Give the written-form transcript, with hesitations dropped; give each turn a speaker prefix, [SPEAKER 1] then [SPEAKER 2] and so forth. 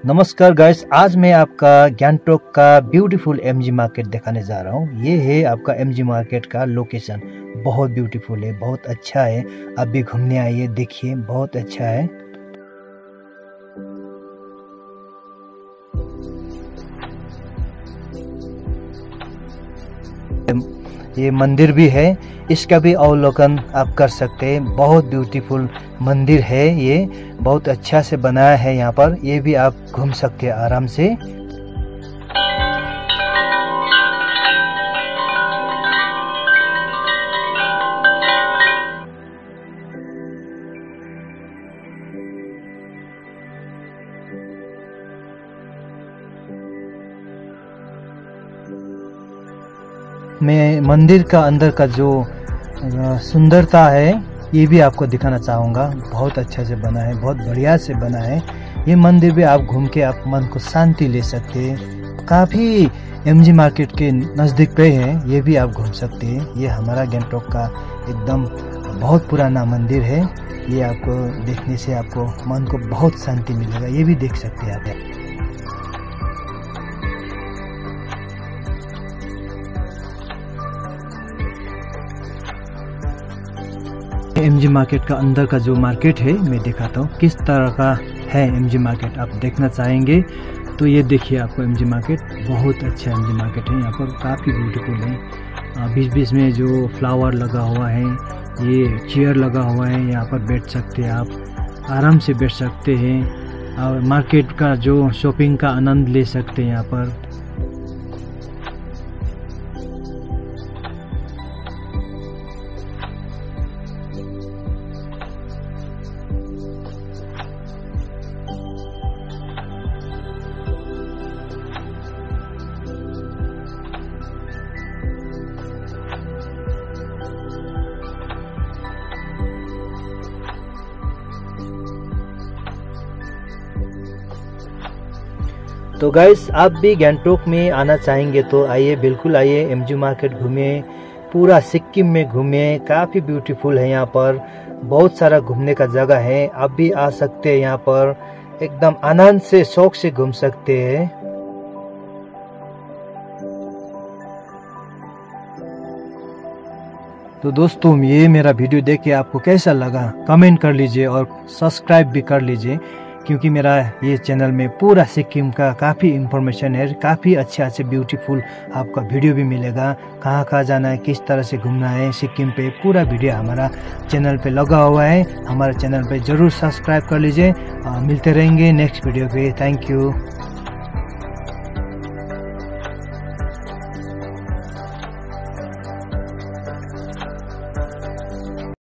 [SPEAKER 1] नमस्कार गाइस, आज मैं आपका गैंगटॉक का ब्यूटीफुल एमजी मार्केट दिखाने जा रहा हूँ। ये है आपका एमजी मार्केट का लोकेशन। बहुत ब्यूटीफुल है, बहुत अच्छा है। आप भी घूमने आइए, देखिए, बहुत अच्छा है। ये मंदिर भी है, इसका भी अवलोकन आप कर सकते हैं। बहुत ब्यूटीफुल मंदिर है, ये बहुत अच्छा से बनाया है। यहाँ पर ये भी आप घूम सकते हैं आराम से। मैं मंदिर का अंदर का जो सुंदरता है ये भी आपको दिखाना चाहूँगा। बहुत अच्छा से बना है, बहुत बढ़िया से बना है। ये मंदिर भी आप घूम के आप मन को शांति ले सकते हैं। काफ़ी एमजी मार्केट के नज़दीक पे है, ये भी आप घूम सकते हैं। ये हमारा गैंगटॉक का एकदम बहुत पुराना मंदिर है। ये आपको देखने से आपको मन को बहुत शांति मिलेगा। ये भी देख सकते हैं आप। एमजी मार्केट का अंदर का जो मार्केट है मैं दिखाता हूँ किस तरह का है एमजी मार्केट। आप देखना चाहेंगे तो ये देखिए, आपको एमजी मार्केट बहुत अच्छा एमजी मार्केट है। यहाँ पर काफ़ी ब्यूटीफुल है। बीच बीच में जो फ्लावर लगा हुआ है, ये चेयर लगा हुआ है, यहाँ पर बैठ सकते हैं आप, आराम से बैठ सकते हैं और मार्केट का जो शॉपिंग का आनंद ले सकते हैं यहाँ पर। तो गाइस, आप भी गैंगटॉक में आना चाहेंगे तो आइए, बिल्कुल आइए, एमजी मार्केट घूमिए, पूरा सिक्किम में घूमिए। काफ़ी ब्यूटीफुल है यहाँ पर, बहुत सारा घूमने का जगह है। आप भी आ सकते हैं यहाँ पर, एकदम आनंद से, शौक से घूम सकते हैं। तो दोस्तों, ये मेरा वीडियो देख के आपको कैसा लगा कमेंट कर लीजिए और सब्सक्राइब भी कर लीजिए, क्योंकि मेरा ये चैनल में पूरा सिक्किम का काफ़ी इन्फॉर्मेशन है। काफ़ी अच्छे ब्यूटीफुल आपका वीडियो भी मिलेगा। कहाँ कहाँ जाना है, किस तरह से घूमना है सिक्किम पे, पूरा वीडियो हमारा चैनल पे लगा हुआ है। हमारे चैनल पे ज़रूर सब्सक्राइब कर लीजिए। मिलते रहेंगे नेक्स्ट वीडियो पे। Thank you.